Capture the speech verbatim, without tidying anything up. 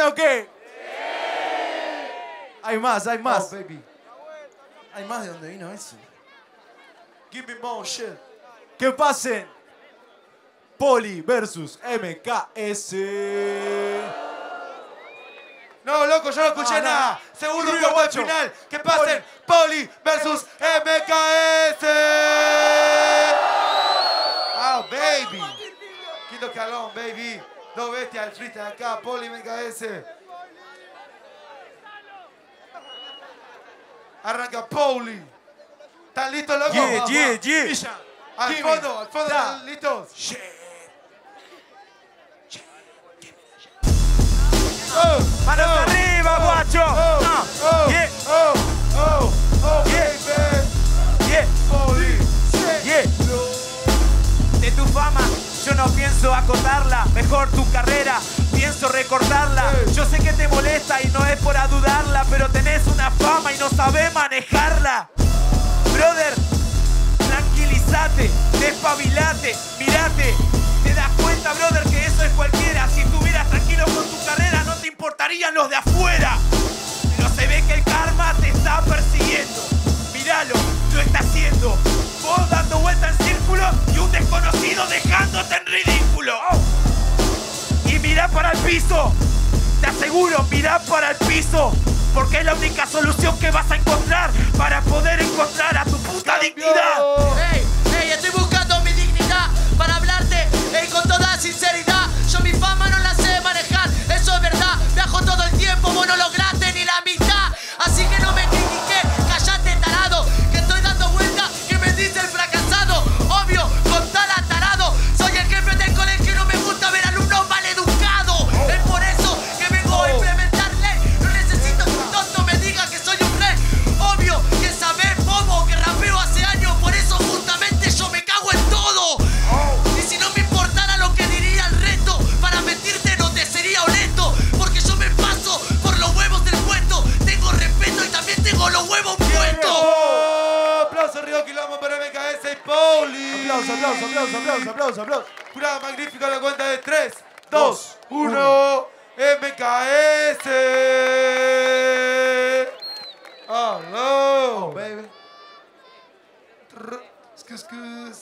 o qué? Hay más, hay más. Oh, baby. Hay más de dónde vino eso. Give me more shit. Que pasen Poli versus M K S. No, loco, yo no escuché Ah, no. nada. Segundo Ruido, cuarto de guacho. final. Que pasen Poli versus M K S. Ah, baby. Quinto calón, baby. Dos bestias al freestyle acá. Poli, M K S. Arranca Poli. ¿Están listos, loco? Yeah, Va, yeah, va. yeah. Villa. Al Gimme. fondo, al fondo, Da. ¿están listos? Oh, ¡Manos oh, arriba, oh, guacho! Oh, Ah, oh, yeah. oh, oh, oh, Yeah. baby. Yeah, Poli, shit. yeah. De tu fama yo no pienso acotarla, mejor tu carrera pienso recortarla. Hey. Yo sé que te molesta y no es por adudarla, pero tenés una fama y no sabés manejarla. Brother, tranquilízate, despabilate, mirate. Te das cuenta, brother, que eso es cualquiera. Si estuvieras tranquilo con tu carrera no te importarían los de afuera. Pero se ve que el karma te está persiguiendo. Míralo, lo está haciendo. Vos dando vuelta en círculo y un desconocido dejándote en ridículo. Y mirá para el piso. Te aseguro, mirá para el piso. Porque es la única solución que vas a encontrar para poder encontrar a tu puta dignidad. Ey, ey, estoy buscando mi dignidad para hablarte, ey, con toda sinceridad. Yo mi fama no la sé manejar, eso es verdad. Viajo todo el tiempo, vos no lograste ni la mitad. Así que no me critiques, callate tarado, que estoy dando vuelta, que me dice el fracasado. Obvio, con tal tarado, soy el jefe del colegio y no me gusta ver alumnos maleducados. Es por eso que vengo a implementar ley. No necesito que un tonto me diga que soy un rey. Obvio que sabés, bobo, que rapeo hace años, por eso justamente yo me cago en todo. Y si no me importara lo que diría el resto, para mentirte no te sería honesto, porque yo me paso por los huevos del puesto. Tengo respeto y también tengo los huevos puestos. Oh, aplauso, Río Quilombo para M K S y Poli. Aplauso, aplauso, aplauso, aplauso, aplauso, aplauso. Jurado magnífico a la cuenta de tres, dos, uno. M K S. Oh, no. Baby. Excuse, excuse.